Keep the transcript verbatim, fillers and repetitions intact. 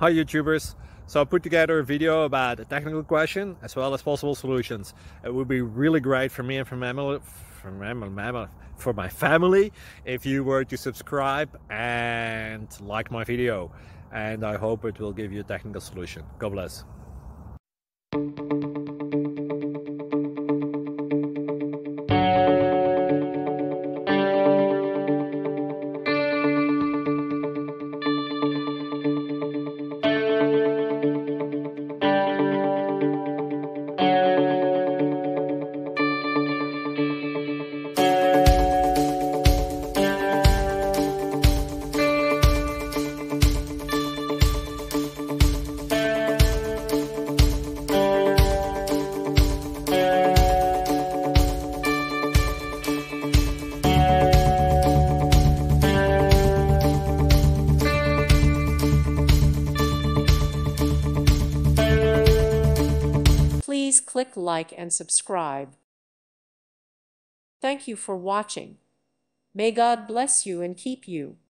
Hi YouTubers! So I put together a video about a technical question as well as possible solutions. It would be really great for me and for my family, for my, for my family if you were to subscribe and like my video. And I hope it will give you a technical solution. God bless. Please click like and subscribe. Thank you for watching. May God bless you and keep you.